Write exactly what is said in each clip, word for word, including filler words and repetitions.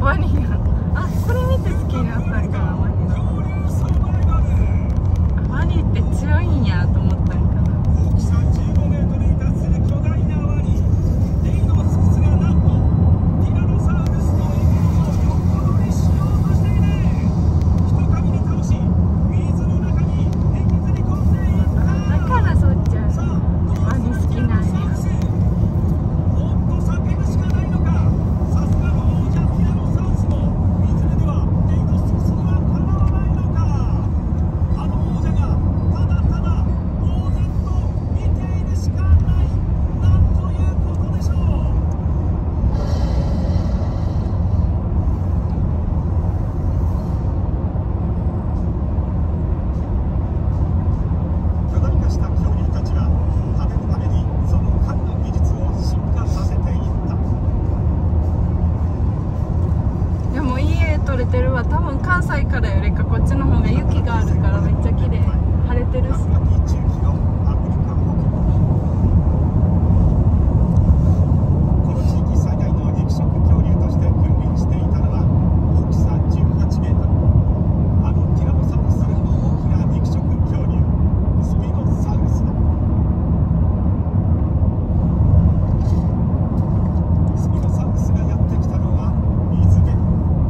ワニが、あ、これ見て好きになったんかな。ワニのワニって強いんやと思ったんかな。 大きさじゅうごメートルに達する巨大なワニ、デイノスクスがなんとティラノサウルスの獲物を横取りしようとしている。ひとかみで倒し、水の中に引きずり込んでいった。 だからそっちゃワニ好きなんや。 もっと叫ぶしかないのか。さすがの王者ティラノサウルスも水辺ではデイノスクスにはかなわないのか。あの王者がただただ呆然と見ているしかない。なんということでしょう。巨大化した恐竜たちは食べるためにその狩りの技術を進化させていった。 でもいい絵撮れてるわ。多分関西からよりかこっちの方が雪があるからめっちゃ綺麗。晴れてるし。 長き中期のアフリカ北部、この地域最大の肉食恐竜として君臨していたのは大きさじゅうはちメートル、あのティラノサウルスよりも大きな肉食恐竜スピノサウルスだ。スピノサウルスがやってきたのは水辺。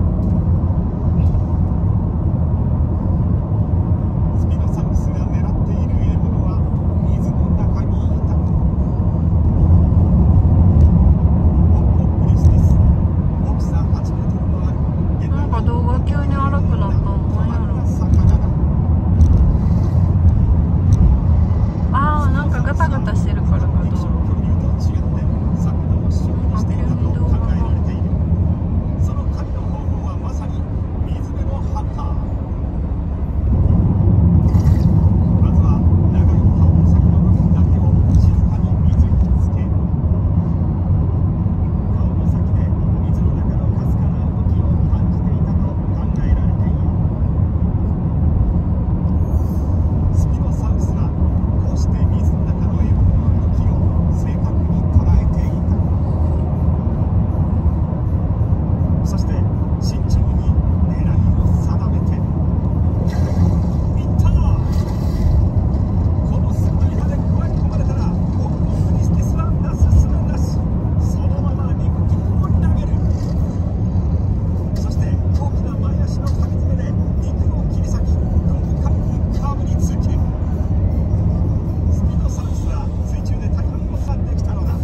スピノサウルスが狙っている獲物は水の中にいた。ホッコクリスティス、大きさはちメートルもある現代なんか動画急に荒くなったのなんやろ。 魚だ。 ああ、なんかガタガタしてるからか肉食と。 恐竜と違って魚を主にしていたと考えられている。その狩りの方法はまさに水辺のハンター。まずは長い顔の先の部分だけを静かに水につける。顔の先で水の中のかすかな動きを感じていたと考えられている。スピノサウルスはこうして水の中の獲物の動きを正確に捉えていた。そして慎重に狙いを定めていった。この鋭い歯で食われ込まれたらホッコクリスティスはなすすべなし。そのまま陸に放り投げる。そして大きな前足のかみ爪で肉を切り裂き豪快にかぶりつける。スピノサウルスは水中で大半を去ってきたのだ。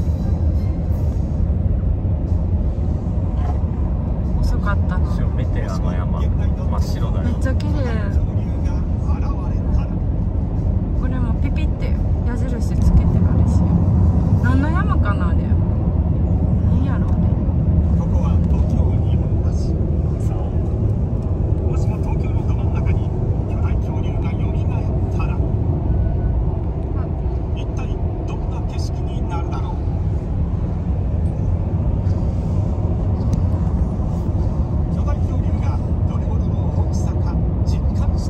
遅かったな。 後ろ見て、あの山真っ白だよ。 めっちゃ綺麗。 恐竜が現れたらこれもピピって矢印つけてあれしよう。何の山かなあれ。何やろうね。 ここは東京日本橋。そう、もしも東京のど真ん中に巨大恐竜がよみがえったら一体どんな景色になるだろう。巨大恐竜がどれほどの大きさか実感し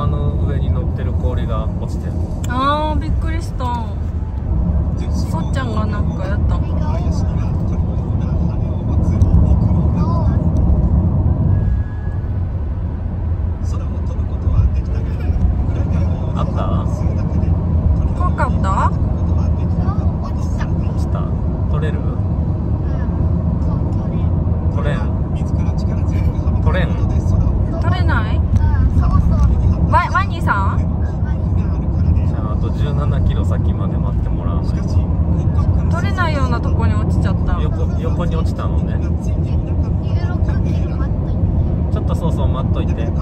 山の上に乗ってる氷が落ちてる。 あーびっくりした。そっちゃんがなんかやったんかな。 あった怖かった？ 落ちた。取れる？取れん？取れん？ 取れない？ワワニさん？ じゃああとじゅうななキロ先まで待ってもらわないと。 取れないようなとこに落ちちゃった。 横横に落ちたのね。ちょっとそうそう待っといて。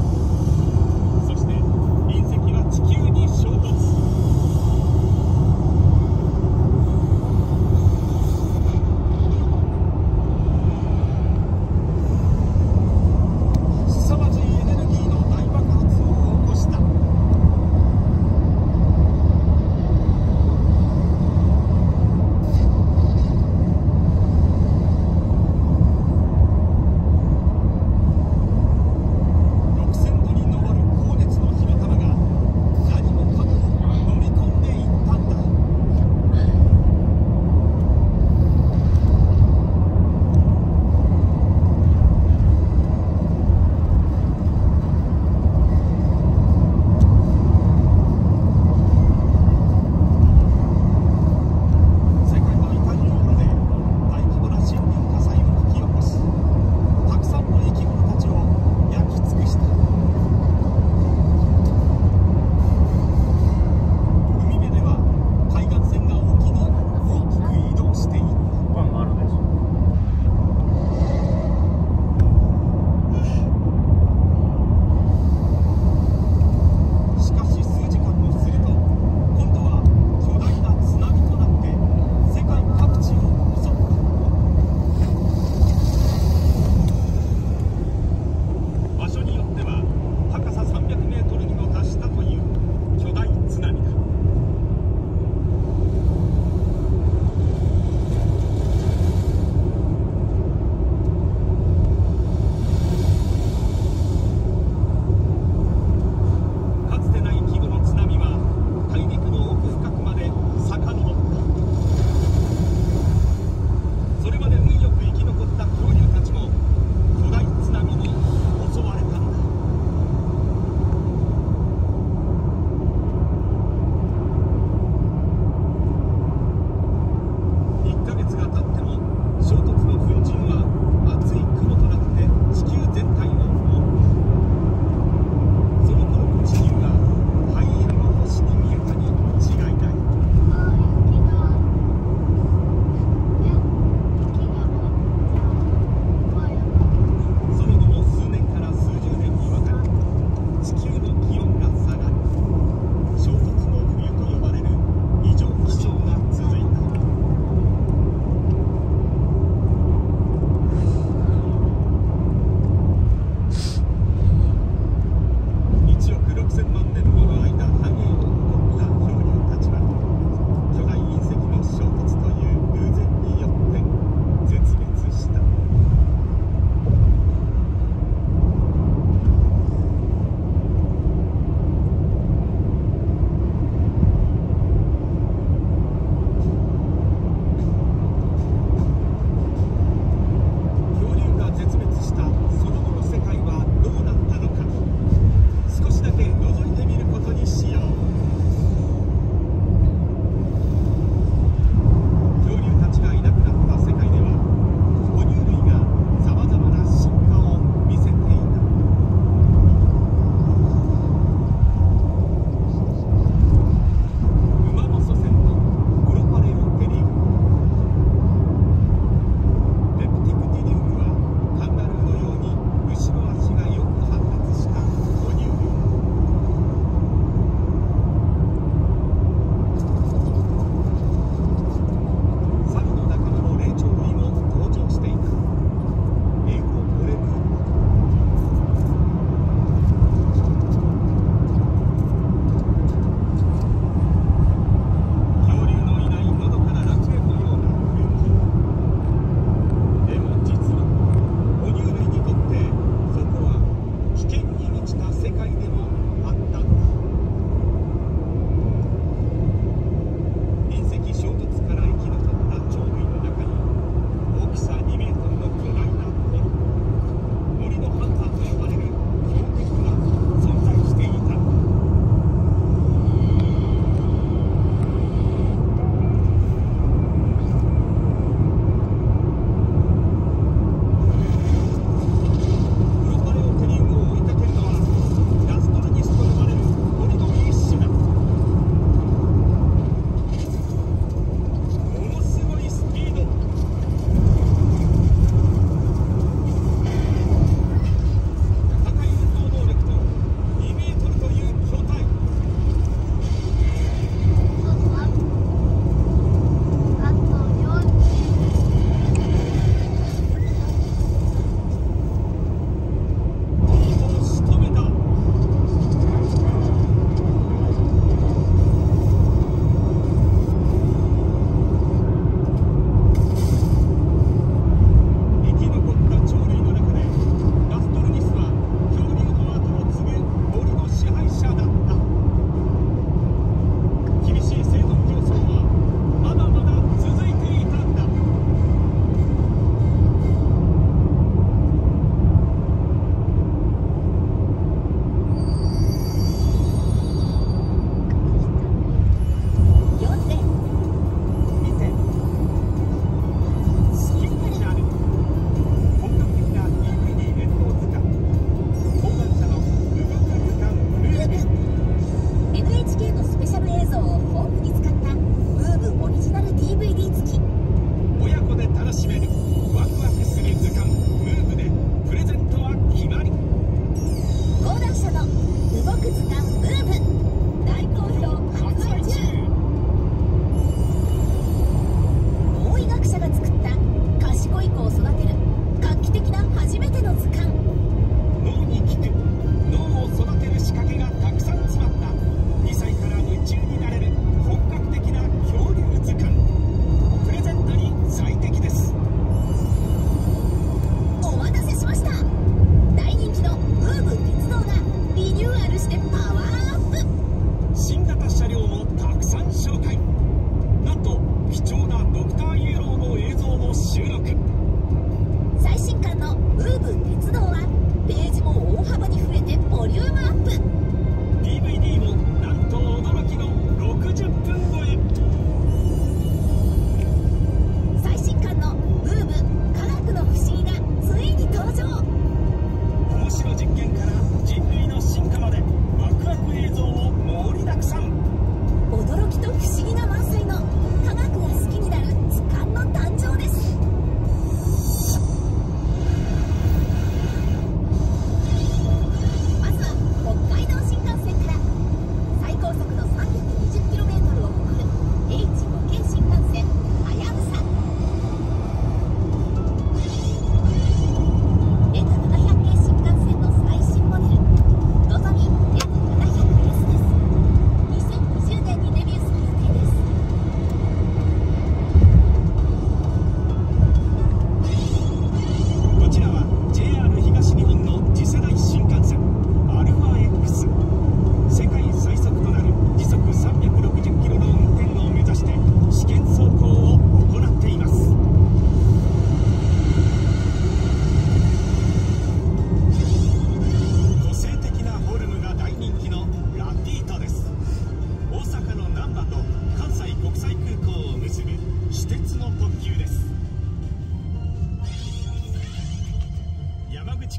地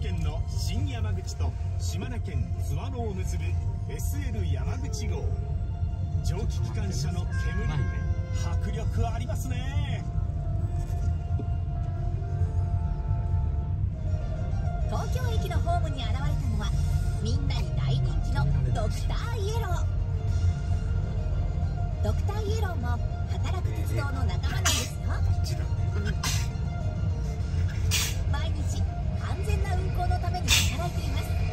県の新山口と島根県津和野を結ぶ エスエル 山口号。蒸気機関車の煙、迫力ありますね。 東京駅のホームに現れたのはみんなに大人気のドクターイエロー。ドクターイエローも働く鉄道の仲間なんですよ。毎日完全な運行のために働いています。